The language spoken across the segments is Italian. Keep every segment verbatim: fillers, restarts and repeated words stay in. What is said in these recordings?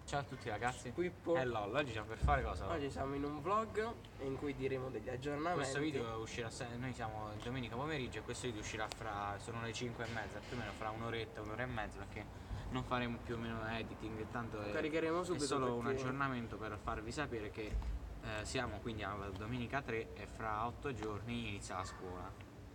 Ciao a tutti ragazzi, Pippo. è LOL, oggi siamo per fare cosa? Oggi siamo in un vlog in cui diremo degli aggiornamenti. Questo video uscirà, se- noi siamo domenica pomeriggio e questo video uscirà fra, sono le cinque e mezza, più o meno fra un'oretta, un'ora e mezza, perché non faremo più o meno editing, tanto è, Caricheremo è subito solo un perché- aggiornamento per farvi sapere che eh, siamo quindi alla domenica tre e fra otto giorni inizia la scuola,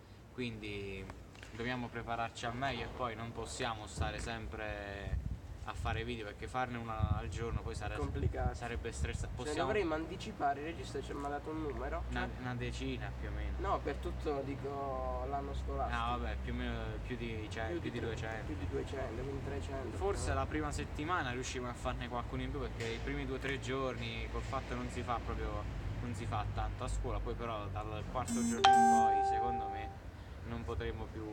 quindi dobbiamo prepararci al meglio e poi non possiamo stare sempre a fare video, perché farne una al giorno poi sarebbe, complicato. sarebbe stressante. Se Possiamo dovremmo anticipare, il regista ci ha dato un numero. una, una decina più o meno. No, per tutto dico l'anno scolastico. No, vabbè, più o meno più di, cioè, più di duecento. Più di duecento, quindi trecento. Forse più o la prima settimana riusciamo a farne qualcuno in più, perché i primi due o tre giorni col fatto non si fa proprio, non si fa tanto a scuola, poi però dal quarto giorno in poi secondo me non potremo più,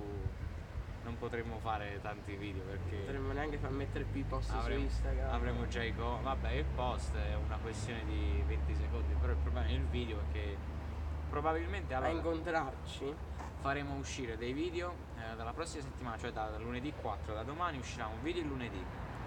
non potremo fare tanti video, meno. perché Potremmo neanche far mettere più i post avremo, su Instagram. avremo già i co- vabbè, il post è una questione di venti secondi, però il problema è il video, perché probabilmente A allora incontrarci. faremo uscire dei video eh, dalla prossima settimana, cioè da lunedì quattro, da domani uscirà un video il lunedì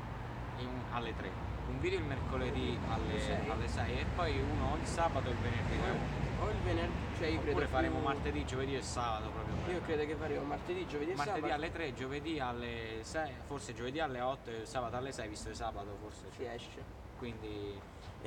in- alle tre, un video il mercoledì alle, sei. alle sei e poi uno il sabato e il venerdì. O il venerdì, cioè io credo Oppure faremo più- martedì, giovedì e sabato proprio. Io credo che faremo martedì, giovedì e Martedì sabato. alle tre, giovedì alle sei, forse giovedì alle otto e sabato alle sei, visto che sabato forse Si esce. quindi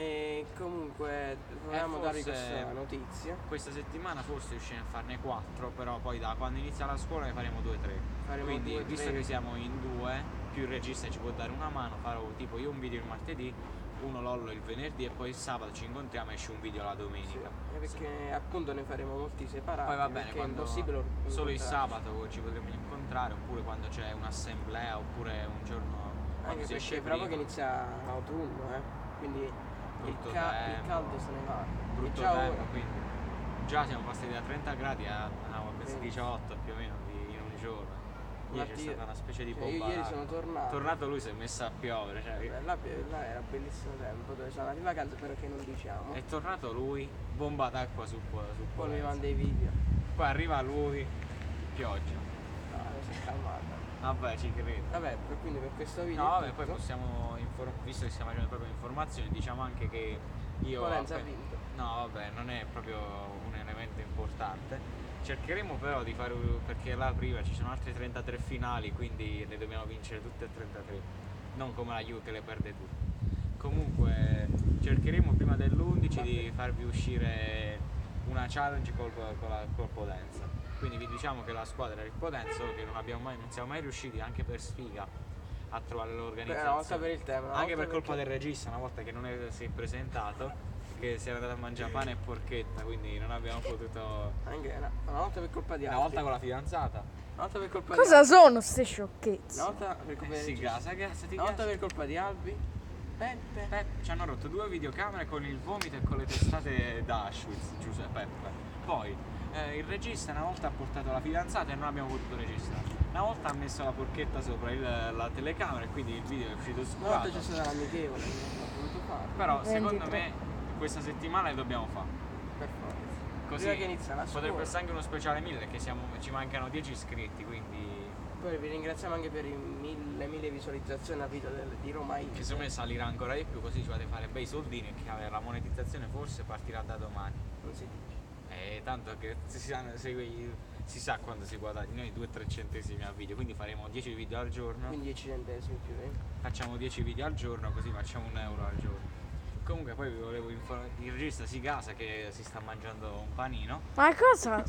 E comunque volevamo Eh, darvi forse- questa notizia. questa settimana forse riusciremo a farne quattro, però poi da quando inizia la scuola ne faremo due o tre. Faremo Quindi due, visto tre. che siamo in due, più il regista ci può dare una mano, farò tipo io un video il martedì, uno Lollo il venerdì e poi il sabato ci incontriamo e esce un video la Sì, domenica. eh, perché appunto ne faremo molti separati. Poi va bene, perché è quando impossibile solo il incontrarci. sabato ci potremo incontrare, oppure quando c'è un'assemblea, oppure un giorno quando Anche si esce perché fra poco prima. inizia l'autunno, eh. Quindi il, Brutto ca- il tempo. caldo se ne va. Brutto e già tempo, ora. quindi già siamo passati da trenta gradi a, a Sì. diciotto più o meno di, in un giorno. Ieri c'è Mattia- stata una specie di cioè, io bomba. ieri sono tornato. Tornato lui si è messo a piovere, cioè, Beh, là, là era bellissimo tempo, dove sono andati in vacanza, però che non diciamo. è tornato lui, bomba d'acqua sul, po- sul Poi mi Polenzio. manda i video. Poi arriva lui, pioggia. No, si è calmata. Vabbè, ci credo. Vabbè, per- quindi per questo video. No, è vabbè, poi tutto. possiamo, inform- visto che stiamo facendo proprio informazioni, diciamo anche che io... Polenzia ha appe- vinto. No, vabbè, non è proprio un elemento importante. Cercheremo però di fare, perché là prima ci sono altre trentatré finali, quindi le dobbiamo vincere tutte e trentatré. Non come la Juve che le perde tutte. Comunque cercheremo prima dell'undici di farvi uscire una challenge col, con la col Potenza. Quindi vi diciamo che la squadra è il Potenza, solo che non, abbiamo mai, non siamo mai riusciti anche per sfiga a trovare Beh, l'organizzazione. una volta per il tema. una Anche volta per colpa perché- del regista, una volta che non è- si è presentato, che si era andato a mangiare pane e porchetta, quindi non abbiamo potuto. Anche una, una volta per colpa di Una altri. volta con la fidanzata. Una volta per colpa Cosa di sono ste sciocchezze? Albi. Una volta per colpa Eh, di si regista. gasa, gasa, ti Una volta gasa. per colpa di Albi. Peppe. Peppe, ci hanno rotto due videocamere con il vomito e con le testate da Auschwitz, Giuseppe Peppe. Poi eh, il regista una volta ha portato la fidanzata e non abbiamo potuto registrare. Una volta ha messo la porchetta sopra il- la telecamera e quindi il video è uscito Una volta c'è squadrato. stata l'amichevole, non ho voluto fare. Però secondo ventitré. me questa settimana le dobbiamo fare. Per forza. Così Prima che inizia la potrebbe scuola. essere anche uno speciale mille, che siamo, ci mancano dieci iscritti, quindi Poi vi ringraziamo anche per i mille, mille visualizzazioni a video del- di Roma Inter. che secondo me salirà ancora di più, così ci fate fare bei soldini e che la monetizzazione forse partirà da domani. Non si dice. E tanto che si sa, se- si sa quando si guadagna, noi due tre centesimi al video, quindi faremo dieci video al giorno, Quindi dieci centesimi più, eh. facciamo dieci video al giorno, così facciamo un euro al giorno. Comunque poi vi volevo informare, il regista si gasa che si sta mangiando un panino. Ma cosa?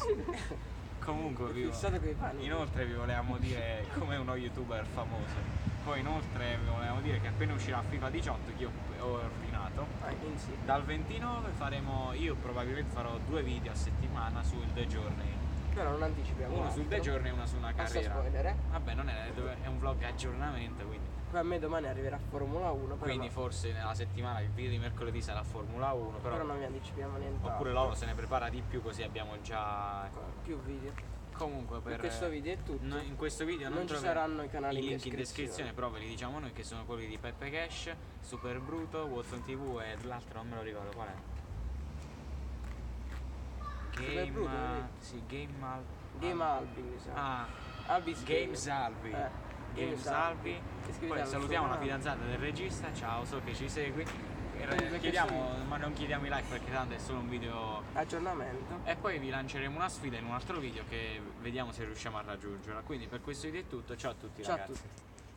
Comunque vi, Fissato coi panini. inoltre vi volevamo dire come uno youtuber famoso. Poi inoltre vi volevamo dire che appena uscirà FIFA diciotto, che io ho ordinato, Ah, insieme. dal ventinove faremo, io probabilmente farò due video a settimana sul The Journey. Però non anticipiamo. Uno altro. sul The Journey e uno su una Basta carriera. spoiler, eh. Vabbè, non è, dove- è un vlog aggiornamento, quindi, Poi a me domani arriverà Formula uno, però, quindi no, forse nella settimana il video di mercoledì sarà Formula uno, però, però non vi anticipiamo niente. oppure loro se ne prepara di più, così abbiamo già. Più video. Comunque per Per questo video è tutto. no- in questo video non, Non ci troverete saranno i canali i in link in descrizione. descrizione, però ve li diciamo noi, che sono quelli di Peppe Cash, Super Bruto, Watson ti vu e l'altro non me lo ricordo qual è. Game, Bruto, eh, vedi? sì, Game Al- Game Al- Albi, mi sa. Ah, Albi's Games Game. Albi. Eh. Game Salvi. Iscrivetevi Poi al salutiamo suo la canale. fidanzata del regista, ciao, so che ci segui. Eh, Perché Chiediamo, sì. ma non chiediamo i like perché tanto è solo un video. Aggiornamento. E poi vi lanceremo una sfida in un altro video che vediamo se riusciamo a raggiungerla. Quindi per questo video è tutto, ciao a tutti Ciao a ragazzi. tutti.